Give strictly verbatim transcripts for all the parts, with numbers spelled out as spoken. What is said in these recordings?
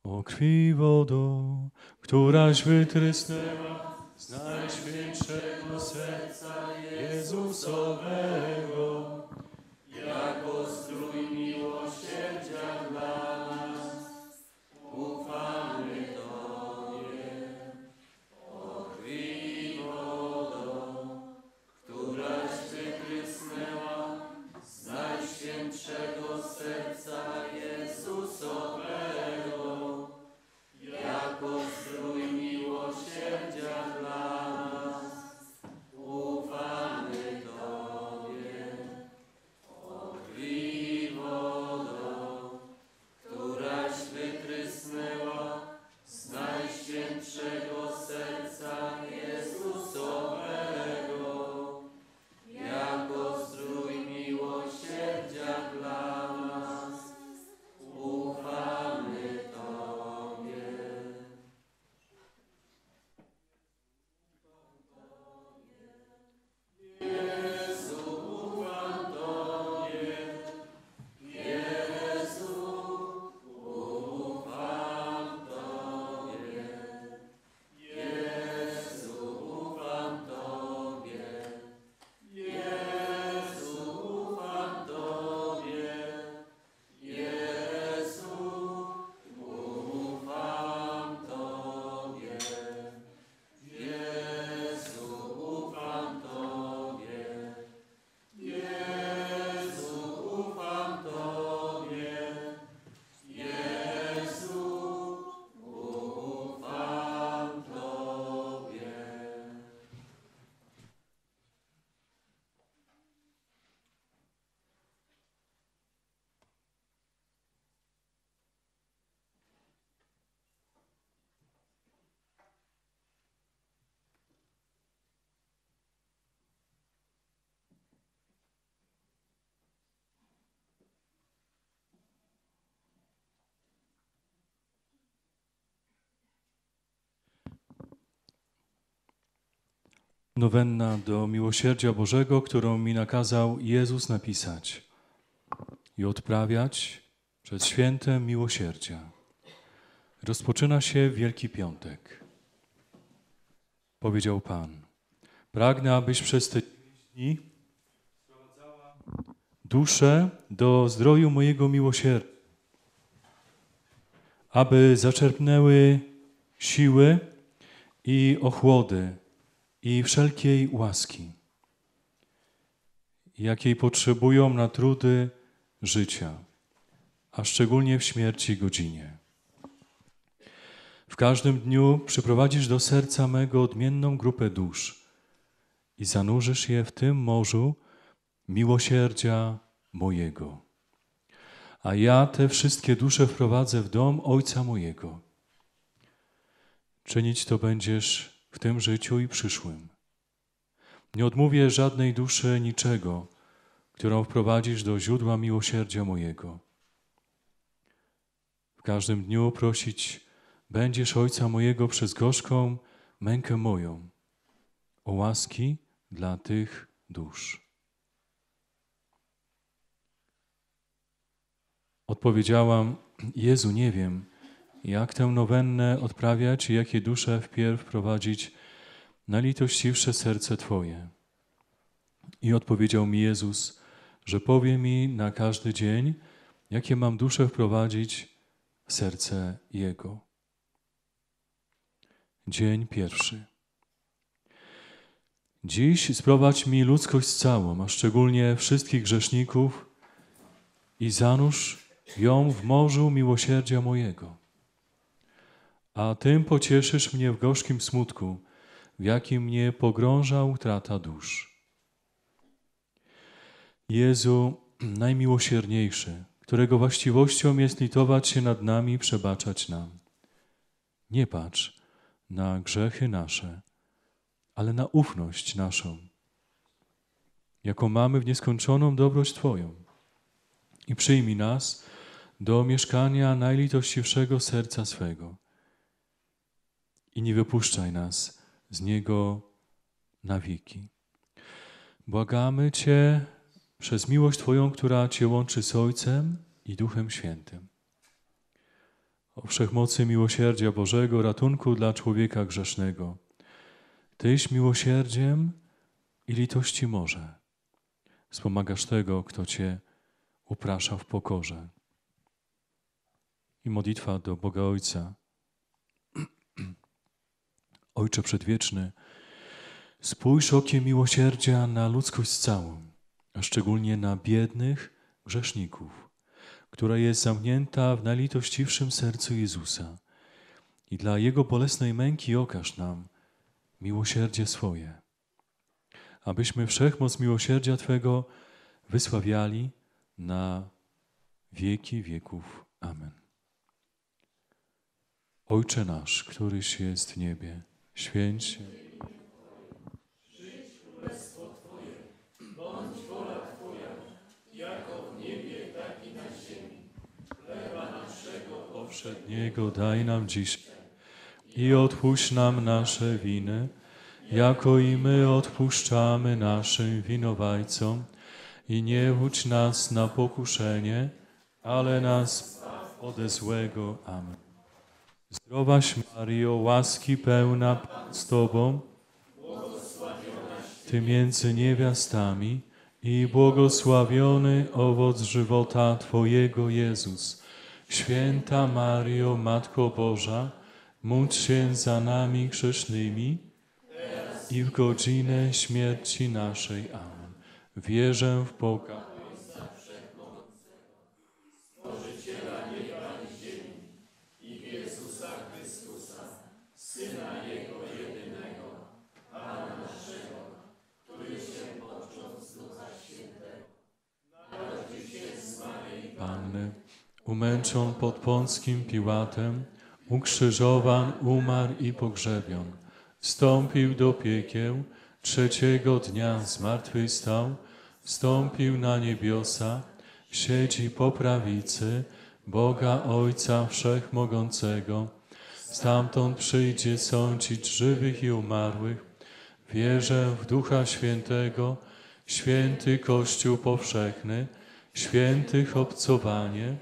O krwi wodo, któraś wytrysnęła z najświętszego serca Jezusowego, jako strój miłosierdzia dla nas, ufamy Tobie. O krwi wodo, któraś wytrysnęła z najświętszego serca Jezusowego, jako strój miłosierdzia dla nas, ufamy Tobie. O krwi wodo, któraś wytrysnęła z najświętszego serca Jezusowego, jako strój miłosierdzia dla nas, ufamy Tobie. Jezu, ufam Tobie. Jezu, ufam Tobie. Jezu, ufam Tobie. Jezu, ufam Tobie. Jezu, ufam Tobie. Jezu, ufam Tobie. Jezu, ufam Tobie. Jezu, ufam Tobie. Nowenna do miłosierdzia Bożego, którą mi nakazał Jezus napisać i odprawiać przed świętem miłosierdzia. Rozpoczyna się Wielki Piątek. Powiedział Pan: pragnę, abyś przez te dni sprowadzała duszę do zdroju mojego miłosierdzia, aby zaczerpnęły siły i ochłody i wszelkiej łaski, jakiej potrzebują na trudy życia, a szczególnie w śmierci godzinie. W każdym dniu przyprowadzisz do serca mego odmienną grupę dusz i zanurzysz je w tym morzu miłosierdzia mojego. A ja te wszystkie dusze wprowadzę w dom Ojca mojego. Czynić to będziesz w tym życiu i przyszłym. Nie odmówię żadnej duszy niczego, którą wprowadzisz do źródła miłosierdzia mojego. W każdym dniu prosić będziesz Ojca mojego przez gorzką mękę moją o łaski dla tych dusz. Odpowiedziałam: Jezu, nie wiem, jak tę nowennę odprawiać i jakie dusze wpierw wprowadzić na litościwsze serce Twoje. I odpowiedział mi Jezus, że powie mi na każdy dzień, jakie mam dusze wprowadzić w serce Jego. Dzień pierwszy. Dziś sprowadź mi ludzkość całą, a szczególnie wszystkich grzeszników i zanurz ją w morzu miłosierdzia mojego. A tym pocieszysz mnie w gorzkim smutku, w jakim mnie pogrąża utrata dusz. Jezu, najmiłosierniejszy, którego właściwością jest litować się nad nami i przebaczać nam. Nie patrz na grzechy nasze, ale na ufność naszą, jaką mamy w nieskończoną dobroć Twoją. I przyjmij nas do mieszkania najlitościwszego serca swego. I nie wypuszczaj nas z niego na wieki. Błagamy Cię przez miłość Twoją, która Cię łączy z Ojcem i Duchem Świętym. O wszechmocy miłosierdzia Bożego, ratunku dla człowieka grzesznego. Tyś miłosierdziem i litości morze. Wspomagasz tego, kto Cię uprasza w pokorze. I modlitwa do Boga Ojca. Ojcze Przedwieczny, spójrz okiem miłosierdzia na ludzkość całą, a szczególnie na biednych grzeszników, która jest zamknięta w najlitościwszym sercu Jezusa. I dla Jego bolesnej męki okaż nam miłosierdzie swoje, abyśmy wszechmoc miłosierdzia Twego wysławiali na wieki wieków. Amen. Ojcze nasz, któryś jest w niebie, święć się. Przyjdź królestwo Twoje, bądź wola Twoja, jako w niebie, tak i na ziemi. Chleba naszego Powszedniego daj nam dziś i odpuść nam nasze winy, jako i my odpuszczamy naszym winowajcom. I nie wódź nas na pokuszenie, ale nas ode złego. Amen. Zdrowaś Maryjo, łaski pełna, Pan z Tobą, Ty między niewiastami i błogosławiony owoc żywota Twojego, Jezus. Święta Maryjo, Matko Boża, módl się za nami grzesznymi i w godzinę śmierci naszej. Amen. Wierzę w Boga, Stworzyciela nieba i ziemi i w Jezusa Chrystusa, Syna Jego jedynego, Pana naszego, który się począł z Ducha Świętego, narodził się z Maryi Panny, umęczon pod Pąckim Piłatem, ukrzyżowan, umarł i pogrzebion, wstąpił do piekieł, trzeciego dnia zmartwychwstał, wstąpił na niebiosa, siedzi po prawicy Boga Ojca Wszechmogącego. Stamtąd przyjdzie sądzić żywych i umarłych. Wierzę w Ducha Świętego, święty Kościół powszechny, świętych obcowanie,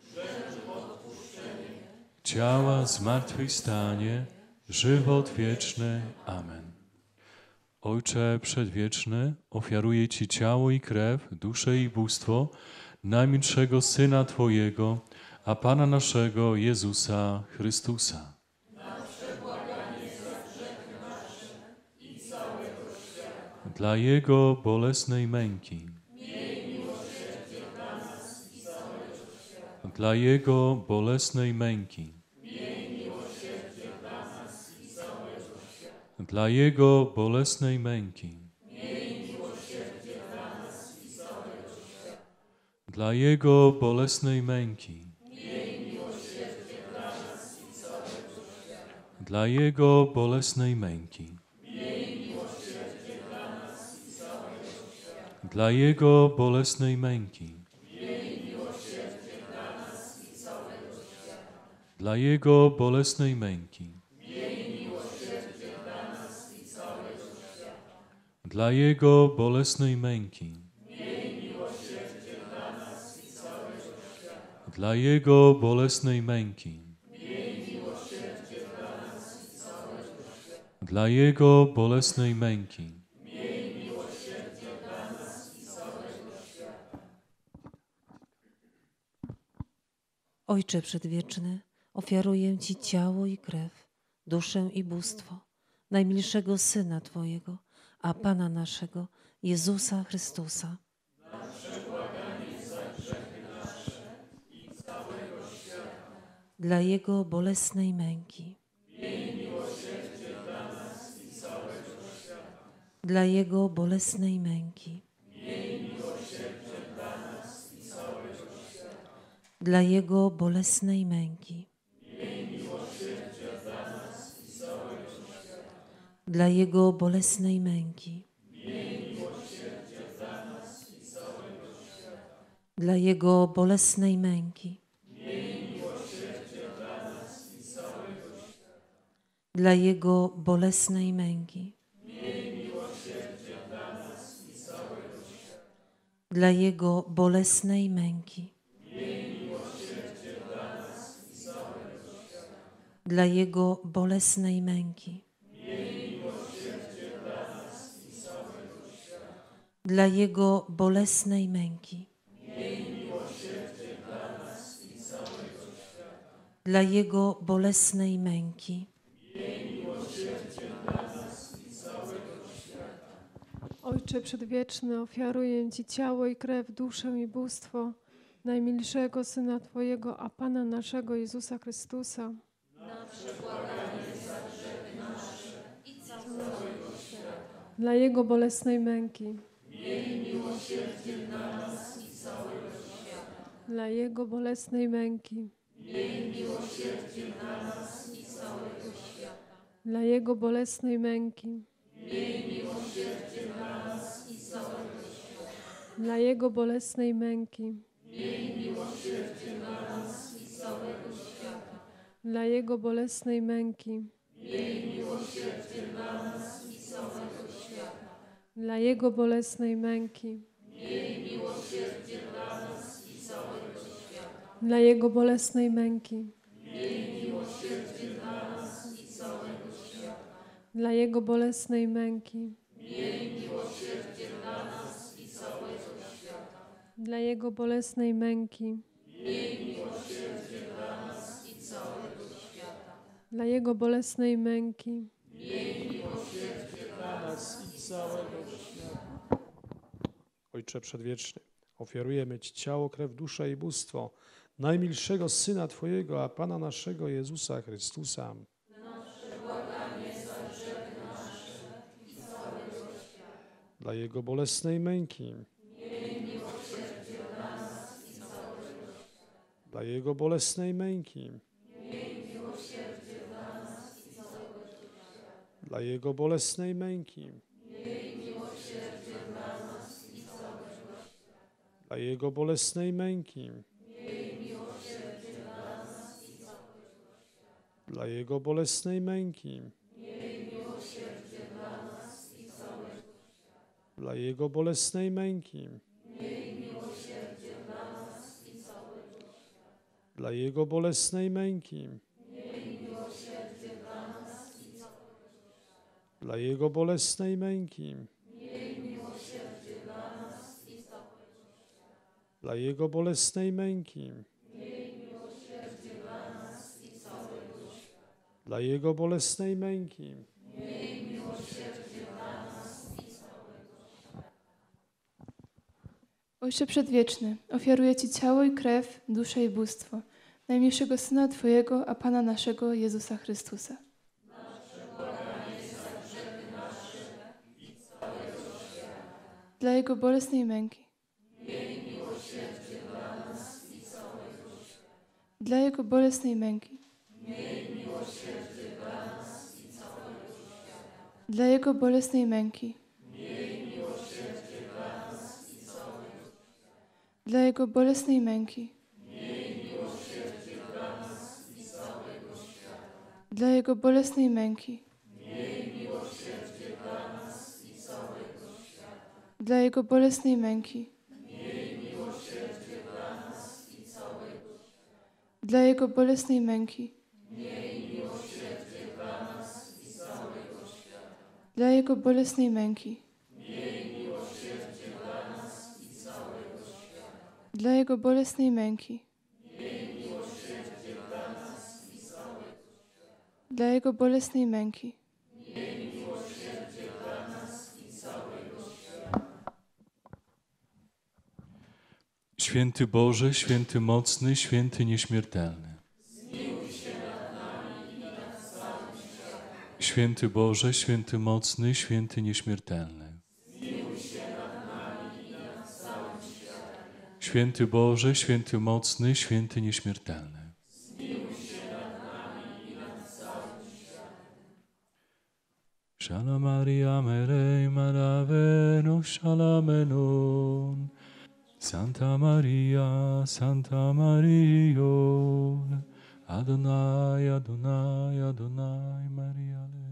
ciała zmartwychwstanie, żywot wieczny. Amen. Ojcze Przedwieczny, ofiaruję Ci ciało i krew, duszę i bóstwo najmilszego Syna Twojego, a Pana naszego Jezusa Chrystusa. Dla Jego bolesnej męki, dla Jego bolesnej męki, dla Jego bolesnej męki, dla Jego bolesnej męki, dla Jego bolesnej męki, dla Jego bolesnej męki, dla Jego bolesnej męki, dla Jego bolesnej męki, dla Jego bolesnej męki, dla Jego bolesnej męki. Ojcze Przedwieczny, ofiaruję Ci ciało i krew, duszę i bóstwo najmilszego Syna Twojego, a Pana naszego, Jezusa Chrystusa. Dla Jego bolesnej męki, dla Jego bolesnej męki, dla Jego bolesnej męki, dla Jego bolesnej męki, dla Jego bolesnej męki, dla Jego bolesnej męki, dla Jego bolesnej męki, dla Jego bolesnej męki, dla Jego bolesnej męki, dla Jego bolesnej męki, Ojcze Przedwieczny, ofiaruję Ci ciało i krew, duszę i bóstwo najmilszego Syna Twojego, a Pana naszego Jezusa Chrystusa, dla Jego bolesnej męki, dla Jego bolesnej męki, dla Jego bolesnej męki, dla Jego bolesnej męki, dla Jego bolesnej męki, dla Jego bolesnej męki, dla Jego bolesnej męki, dla Jego bolesnej męki, dla Jego bolesnej męki, dla Jego bolesnej męki, Ojcze Przedwieczny, ofiarujemy Ci ciało, krew, duszę i bóstwo najmilszego Syna Twojego, a Pana naszego Jezusa Chrystusa, dla Jego bolesnej męki, dla Jego bolesnej męki, dla Jego bolesnej męki, dla Jego bolesnej męki, dla Jego bolesnej męki, dla Jego bolesnej męki, dla Jego bolesnej męki, dla Jego bolesnej męki, dla Jego bolesnej męki, dla Jego bolesnej męki, Ojcze Przedwieczny, ofiaruję Ci ciało i krew, duszę i bóstwo najmilszego Syna Twojego, a Pana naszego Jezusa Chrystusa, dla Jego bolesnej męki, dla Jego bolesnej męki, dla Jego bolesnej męki, dla Jego bolesnej męki, dla Jego bolesnej męki, dla Jego bolesnej męki, dla Jego bolesnej męki, dla Jego bolesnej męki, dla Jego bolesnej męki, dla Jego bolesnej męki, Święty Boże, święty mocny, święty nieśmiertelny. Święty Boże, święty mocny, święty nieśmiertelny. Święty Boże, święty mocny, święty nieśmiertelny. Shalom Maria Merei Maraveno Shalamenon. Santa Maria, Santa Maria, Adonai, Adonai, Adonai, Maria.